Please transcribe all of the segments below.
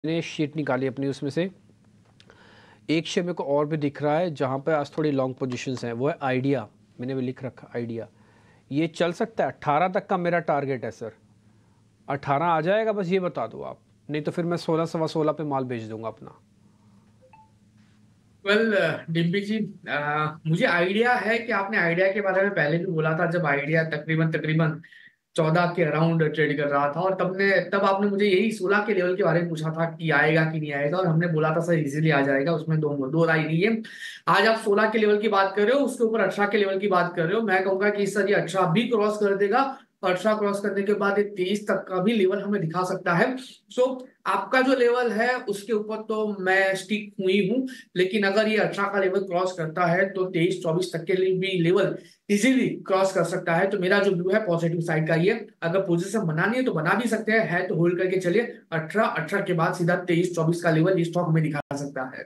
मैंने शीट निकाली अपनी, उसमें से एक शेयर मेरे को और भी दिख रहा है जहाँ पे आज थोड़ी लॉन्ग पोजीशंस हैं, वो है आइडिया। मैंने भी लिख रखा आइडिया, ये चल सकता है 18 तक का मेरा टारगेट है सर। 18 आ जाएगा, बस ये बता दो आप, नहीं तो फिर मैं 16 सवा 16 पे माल बेच दूंगा अपना। वेल डिम्पी जी, मुझे आइडिया है कि आपने आइडिया के बारे में पहले भी बोला था, जब आइडिया तकरीबन तकरीबन 14 के अराउंड ट्रेड कर रहा था, और तब आपने मुझे यही 16 के लेवल के बारे में पूछा था कि आएगा कि नहीं आएगा, और हमने बोला था सर इजीली आ जाएगा, उसमें दो राय नहीं है। आज आप 16 के लेवल की बात कर रहे हो, उसके ऊपर 18 के लेवल की बात कर रहे हो। मैं कहूंगा कि सर ये 18 भी क्रॉस कर देगा, और 18 क्रॉस करने के बाद ये 23 तक का भी लेवल हमें दिखा सकता है। सो आपका जो लेवल है उसके ऊपर तो मैं स्टिक हुई हूँ, लेकिन अगर ये 18 का लेवल क्रॉस करता है तो 23-24 तक के लिए भी लेवल इजीली क्रॉस कर सकता है। तो मेरा जो व्यू है पॉजिटिव साइड का ये, अगर पोजीशन बनानी है तो बना भी सकते हैं, है तो होल्ड करके चलिए। 18 के बाद सीधा 23-24 का लेवल ये स्टॉक में दिखा सकता है।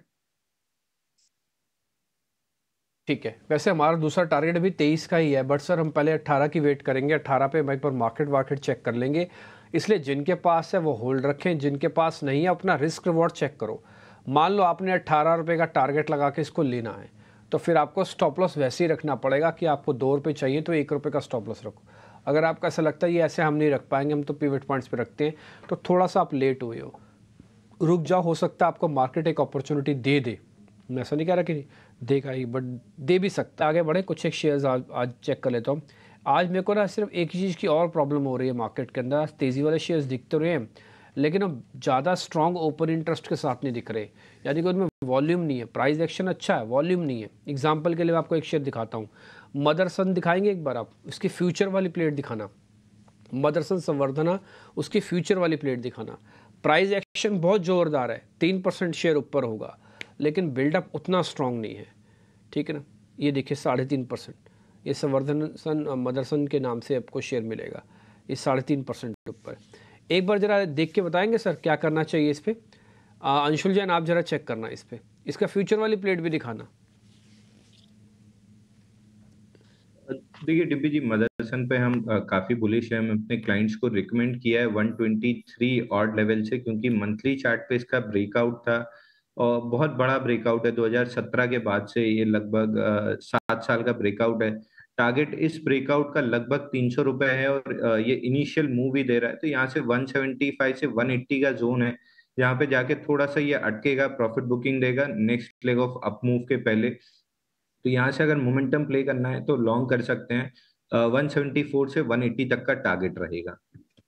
ठीक है, वैसे हमारा दूसरा टारगेट अभी 23 का ही है, बट सर हम पहले 18 की वेट करेंगे। 18 पे हम एक बार मार्केट चेक कर लेंगे। इसलिए जिनके पास है वो होल्ड रखें, जिनके पास नहीं है अपना रिस्क रिवॉर्ड चेक करो। मान लो आपने 18 रुपये का टारगेट लगा के इसको लेना है, तो फिर आपको स्टॉप लॉस वैसे ही रखना पड़ेगा कि आपको 2 रुपये चाहिए तो 1 रुपये का स्टॉप लॉस रखो। अगर आपको ऐसा लगता है ये ऐसे हम नहीं रख पाएंगे, हम तो पिवट पॉइंट्स पे रखते हैं, तो थोड़ा सा आप लेट हुए हो, रुक जाओ। हो सकता है आपको मार्केट एक अपॉर्चुनिटी दे दे, मैं ऐसा नहीं कह रहा कि देगा ही, बट दे भी सकता है। आगे बढ़े, कुछ एक शेयर्स आज चेक कर लेता हूँ। आज मेरे को ना सिर्फ एक ही चीज़ की और प्रॉब्लम हो रही है मार्केट के अंदर। आज तेज़ी वाले शेयर्स दिख तो रहे हैं, लेकिन अब ज़्यादा स्ट्रॉन्ग ओपन इंटरेस्ट के साथ नहीं दिख रहे, यानी कि उनमें वॉल्यूम नहीं है। प्राइस एक्शन अच्छा है, वॉल्यूम नहीं है। एग्जाम्पल के लिए मैं आपको एक शेयर दिखाता हूँ, मदरसन दिखाएंगे एक बार आप, इसकी फ्यूचर वाली प्लेट दिखाना, मदरसन संवर्धना, उसकी फ्यूचर वाली प्लेट दिखाना। प्राइस एक्शन बहुत ज़ोरदार है, 3% शेयर ऊपर होगा, लेकिन बिल्डअप उतना स्ट्रांग नहीं है, ठीक है ना। ये देखिए 3.5%, ये संवर्धन मदरसन के नाम से आपको शेयर मिलेगा, ये 3.5% ऊपर। एक बार ज़रा देख के बताएंगे सर क्या करना चाहिए इस पर। अंशुल जैन आप ज़रा चेक करना इस पर, इसका फ्यूचर वाली प्लेट भी दिखाना। देखिए डिम्पी जी, मदरसन पे हम काफी बुलिश है। हम अपने क्लाइंट्स को रिकमेंड किया है 123 ऑड लेवल से, क्योंकि मंथली चार्ट पे इसका ब्रेकआउट था, और बहुत बड़ा ब्रेकआउट है। 2017 के बाद से ये लगभग 7 साल का ब्रेकआउट है। टारगेट इस ब्रेकआउट का लगभग 300 रुपए है, और ये इनिशियल मूव ही दे रहा है। तो यहाँ से 175 से 180 का जोन है, यहाँ पे जाके थोड़ा सा ये अटकेगा, प्रॉफिट बुकिंग देगा next leg of up move के पहले। तो यहाँ से अगर मोमेंटम प्ले करना है तो लॉन्ग कर सकते हैं। 174 से 180 तक का टारगेट रहेगा।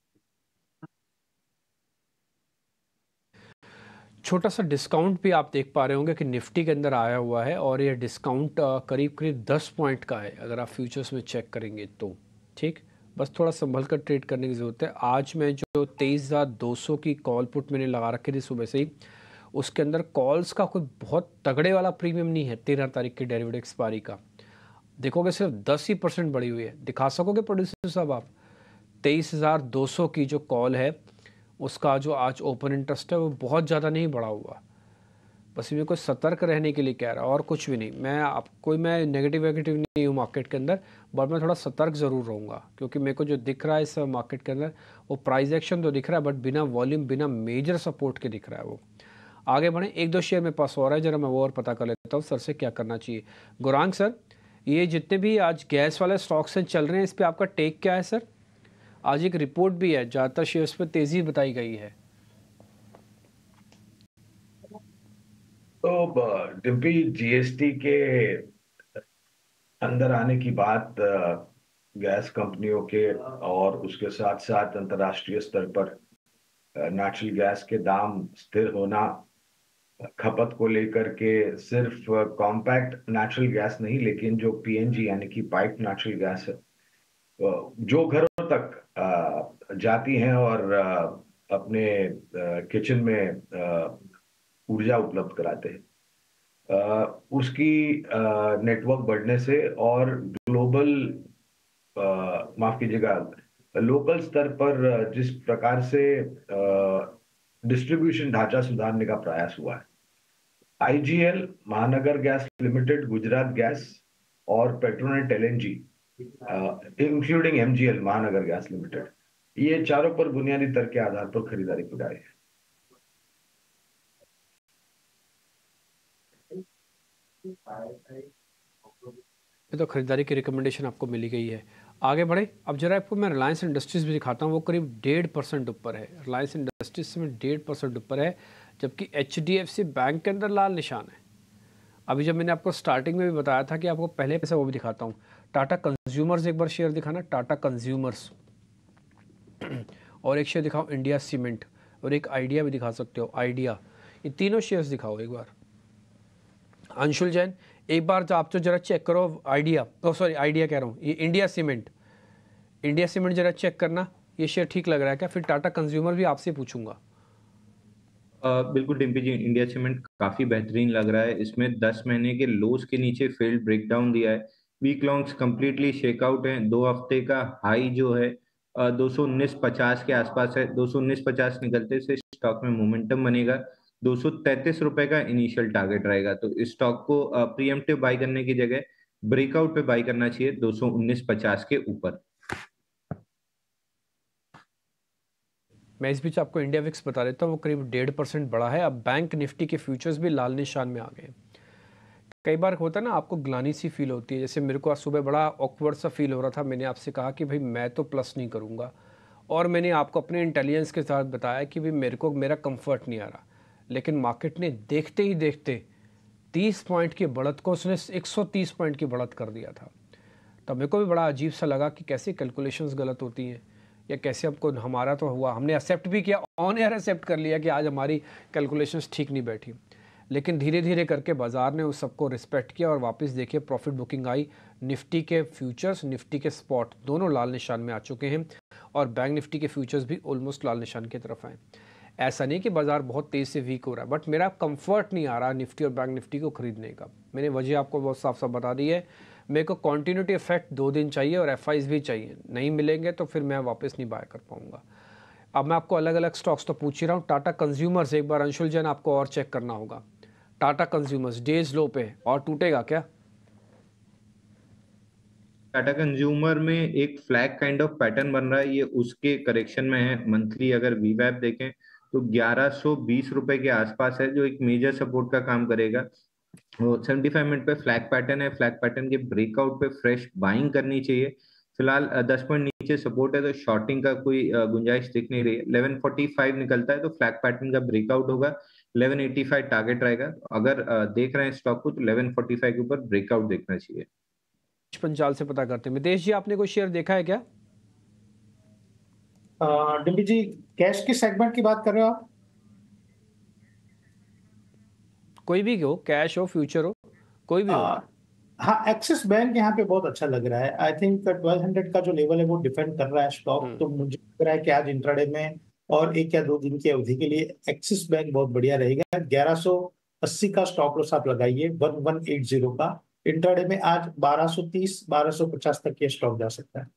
छोटा सा डिस्काउंट भी आप देख पा रहे होंगे कि निफ्टी के अंदर आया हुआ है, और ये डिस्काउंट करीब करीब 10 पॉइंट का है अगर आप फ्यूचर्स में चेक करेंगे तो। ठीक, बस थोड़ा संभल कर ट्रेड करने की ज़रूरत है। आज मैं जो 23,200 की कॉल पुट मैंने लगा रखी थी सुबह से ही, उसके अंदर कॉल्स का कोई बहुत तगड़े वाला प्रीमियम नहीं है। 13 तारीख के डेरिवेटिव एक्सपायरी का देखोगे सिर्फ 10% बढ़ी हुई है। दिखा सकोगे प्रोड्यूसर साहब आप, 23,200 की जो कॉल है उसका जो आज ओपन इंटरेस्ट है वो बहुत ज़्यादा नहीं बढ़ा हुआ। बस मेरे को सतर्क रहने के लिए कह रहा, और कुछ भी नहीं। मैं नेगेटिव वेगेटिव नहीं हूँ मार्केट के अंदर, बट मैं थोड़ा सतर्क ज़रूर रहूँगा, क्योंकि मेरे को जो दिख रहा है इस मार्केट के अंदर वो प्राइस एक्शन तो दिख रहा है, बट बिना वॉल्यूम बिना मेजर सपोर्ट के दिख रहा है वो। आगे बढ़े, एक दो शेयर मेरे पास और है, जरा मैं वो और पता कर लेता हूँ सर से क्या करना चाहिए। गौरांग सर, ये जितने भी आज गैस वाले स्टॉक्स चल रहे हैं, इस पर आपका टेक क्या है सर? आज एक रिपोर्ट भी है, ज़्यादातर शेयर्स पर तेज़ी बताई गई है। तो डिम्पी, जीएसटी के अंदर आने की बात गैस कंपनियों के और उसके साथ साथ अंतर्राष्ट्रीय स्तर पर नेचुरल गैस के दाम स्थिर होना, खपत को लेकर के सिर्फ कॉम्पैक्ट नेचुरल गैस नहीं, लेकिन जो पीएनजी यानी कि पाइप नेचुरल गैस है, जो घरों तक जाती हैं और अपने किचन में ऊर्जा उपलब्ध कराते हैं, उसकी नेटवर्क बढ़ने से और ग्लोबल, माफ कीजिएगा, लोकल स्तर पर जिस प्रकार से डिस्ट्रीब्यूशन ढांचा सुधारने का प्रयास हुआ है, IGL, Mahanagar Gas Limited, Gujarat Gas और Petronet LNG, including MGL, Mahanagar Gas Limited, ये चारों पर बुनियादी दर के आधार पर खरीदारी की जा रही है। ये तो खरीदारी की रिकमेंडेशन आपको मिली गई है। आगे बढ़े, अब जरा आपको मैं रिलायंस इंडस्ट्रीज़ भी दिखाता हूँ। वो करीब 1.5% ऊपर है। रिलायंस इंडस्ट्रीज में 1.5% ऊपर है, जबकि HDFC बैंक के अंदर लाल निशान है। अभी जब मैंने आपको स्टार्टिंग में भी बताया था कि आपको पहले पैसे वो भी दिखाता हूँ। टाटा कंज्यूमर्स एक बार शेयर दिखाना, टाटा कंज्यूमर्स, और एक शेयर दिखाओ इंडिया सीमेंट, और एक आइडिया भी दिखा सकते हो, आइडिया। ये तीनों शेयर्स दिखाओ एक बार। अंशुल जैन, एक बार तो आप तो जरा चेक करो आइडिया, सॉरी आइडिया कह रहा हूँ, ये इंडिया सीमेंट, इंडिया सीमेंट जरा चेक करना, ये शेयर ठीक लग रहा है क्या? फिर टाटा कंज्यूमर भी आपसे पूछूंगा। बिल्कुल डिम्पी जी, इंडिया सीमेंट काफी बेहतरीन लग रहा है। इसमें 10 महीने के लोस के नीचे फेल्ड ब्रेकडाउन दिया है। वीक लॉन्ग्स कंप्लीटली शेकआउट है। 2 हफ्ते का हाई जो है 219.50 के आसपास है। 219.50 निकलते से स्टॉक में मोमेंटम बनेगा। 233 रुपए का इनिशियल टारगेट रहेगा। तो इस स्टॉक को प्रीएम्प्टिव बाई करने की जगह ब्रेकआउट पे बाई करना चाहिए 219.50 के ऊपर। मैं इस बीच आपको इंडिया विक्स बता देता हूँ, वो करीब 1.5% बढ़ा है। अब बैंक निफ्टी के फ्यूचर्स भी लाल निशान में आ गए। कई बार होता है ना, आपको ग्लानी सी फील होती है, जैसे मेरे को आज सुबह बड़ा ऑकवर्ड सा फील हो रहा था। मैंने आपसे कहा कि भाई मैं तो प्लस नहीं करूँगा, और मैंने आपको अपने इंटेलिजेंस के साथ बताया कि भाई मेरे को मेरा कंफर्ट नहीं आ रहा, लेकिन मार्केट ने देखते ही देखते 30 पॉइंट की बढ़त को उसने 130 पॉइंट की बढ़त कर दिया था। तब मेरे को भी बड़ा अजीब सा लगा कि कैसे कैलकुलेशंस गलत होती हैं, या कैसे हमको, हमारा तो हुआ, हमने एक्सेप्ट भी किया, ऑन एयर एक्सेप्ट कर लिया कि आज हमारी कैलकुलेशंस ठीक नहीं बैठी। लेकिन धीरे धीरे करके बाज़ार ने उस सबको रिस्पेक्ट किया, और वापस देखिए प्रॉफिट बुकिंग आई। निफ्टी के फ्यूचर्स, निफ्टी के स्पॉट दोनों लाल निशान में आ चुके हैं, और बैंक निफ्टी के फ्यूचर्स भी ऑलमोस्ट लाल निशान की तरफ आए। ऐसा नहीं कि बाज़ार बहुत तेज़ से वीक हो रहा है, बट मेरा कंफर्ट नहीं आ रहा निफ्टी और बैंक निफ्टी को खरीदने का। मैंने वजह आपको बहुत साफ साफ बता दी है। मेरे को कॉन्टीन्यूटी इफेक्ट 2 दिन चाहिए, और FIs भी चाहिए। नहीं मिलेंगे तो फिर मैं वापस नहीं बाय कर पाऊंगा। अब मैं आपको अलग अलग स्टॉक्स तो पूछ ही रहा हूँ। टाटा कंज्यूमर्स एक बार अंशुल जैन आपको और चेक करना होगा। टाटा कंज्यूमर्स डेज लो पे, और टूटेगा क्या? टाटा कंज्यूमर में एक फ्लैग काइंड ऑफ पैटर्न बन रहा है, ये उसके करेक्शन में है। मंथली अगर वीवैप देखें तो 1120 रुपए के आसपास है, जो एक मेजर सपोर्ट का काम करेगा। वो 75 मिनट पे फ्लैग पैटर्न है। फ्लैग पैटर्न के ब्रेकआउट पे फ्रेश बाइंग करनी चाहिए। फिलहाल 10 पॉइंट नीचे सपोर्ट है, तो शॉर्टिंग का कोई गुंजाइश दिख नहीं रही है। 1145 निकलता है तो फ्लैग पैटर्न का ब्रेकआउट होगा। 1185 टारगेट रहेगा। अगर देख रहे हैं स्टॉक को तो 1145 के ऊपर ब्रेकआउट देखना चाहिए। पंचाल से पता करते हैं। मितेश जी, आपने कोई शेयर देखा है क्या? डिम्पी जी, कैश के सेगमेंट की बात कर रहे हो आप? कोई भी हो, कैश हो, फ्यूचर हो, कोई भी हो। हाँ, एक्सिस बैंक यहाँ पे बहुत अच्छा लग रहा है। आई थिंक 1200 का जो लेवल है वो डिफेंड कर रहा है स्टॉक। तो मुझे लग रहा है कि आज इंट्राडे में और 1 या 2 दिन की अवधि के लिए एक्सिस बैंक बहुत बढ़िया रहेगा। 1180 का स्टॉप लॉस आप लगाइए, 1180 का। इंट्राडे में आज 1230 1250 तक ये स्टॉक जा सकता है।